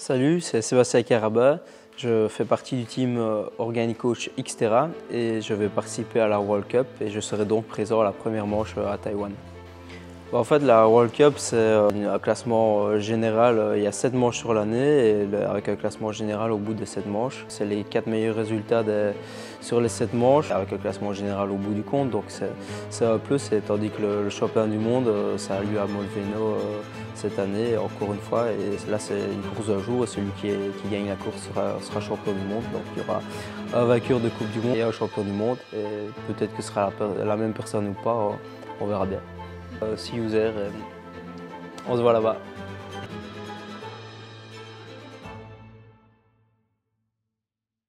Salut, c'est Sébastien Caraba. Je fais partie du team Organic Coach Xterra et je vais participer à la World Cup et je serai donc présent à la première manche à Taïwan. En fait, la World Cup, c'est un classement général. Il y a 7 manches sur l'année et avec un classement général au bout de 7 manches. C'est les 4 meilleurs résultats sur les 7 manches avec un classement général au bout du compte. Donc c'est un plus, tandis que le championnat du monde, ça a lieu à Molveno cette année, encore une fois. Et là, c'est une course d'un jour et celui qui gagne la course sera champion du monde. Donc il y aura un vainqueur de Coupe du Monde et un champion du monde. Et peut-être que ce sera la même personne ou pas, on verra bien. See you there, on se voit là-bas.